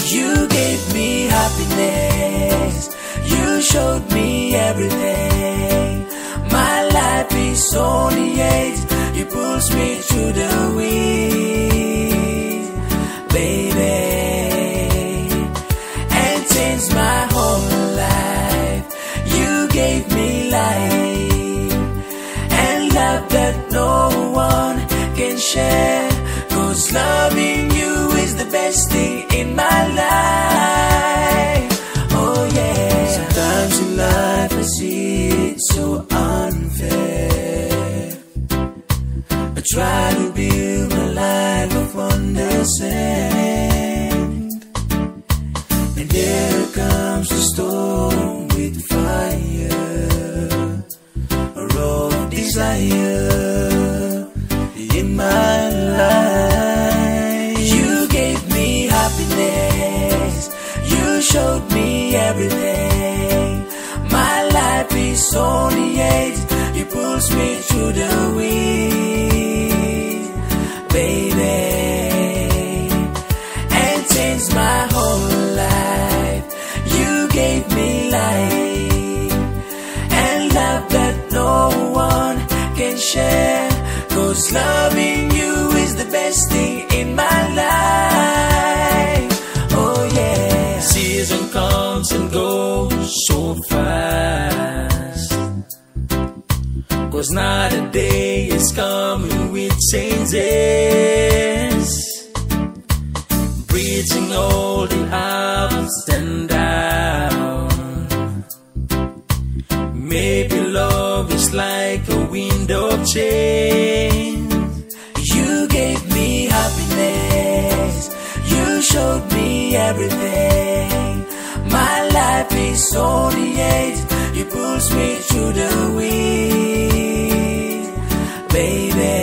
You gave me happiness, you showed me everything. My life is on the edge, you push me through the wind, baby, and changed my whole life. You gave me life and love that no one can share, 'cause loving you is the best thing in my life. Oh yeah. Sometimes in life I see it so unfair. I try to build my life upon the sand, and there comes the storm with fire, a roar of desire in my life. You gave me happiness, you showed me everything. My life is on the edge, you push me through the wind, baby, and changed my whole life. You gave me life and love that no one can share, 'cause loving you is the best thing in my life. Oh yeah. Season comes and goes so fast, 'cause not a day is coming with changes, breaching all the ups and downs. Maybe love is like a wind of change. You gave me happiness, you showed me everything. My life is on the edge, you push me through the wind, baby,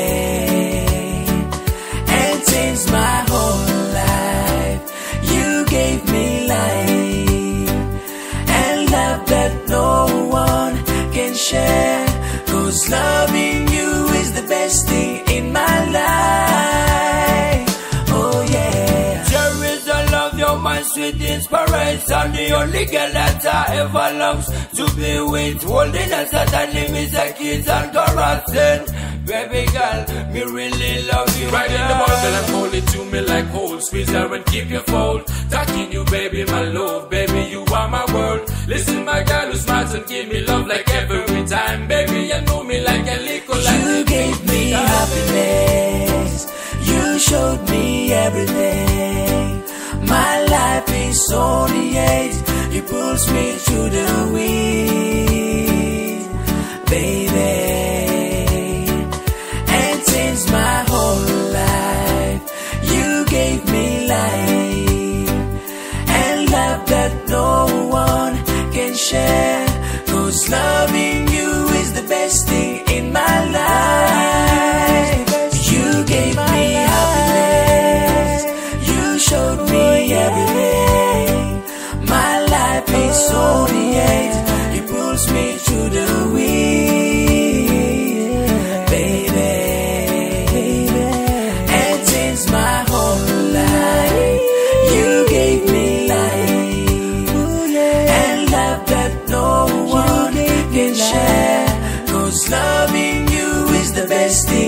and changed my whole life. You gave me life and love that no one can share, 'cause loving you is the best thing in my life. Oh yeah. There is a love, your mind, sweet inspiration, the only girl that I ever longs to be with, holding us at the limits of kids and caressing. Baby girl, me really love you. Right in the ball, girl, and hold it to me like hold. Squeeze her and keep you fold. Talking you, baby, my love, baby, you are my world. Listen, my girl, who smiles and give me love like every time. Baby, you know me like a liquor. You gave me happiness, you showed me everything. My life is on the edge, you push me through the wind, baby, and changed my whole life. You gave me life and love that no one can share, 'cause loving you is the best thing in my life. You gave me happiness, you showed me everything. My life is on the edge, you push me through the wind, baby, and changed my whole life. You gave me life and love that no one can share, 'cause loving you is the best thing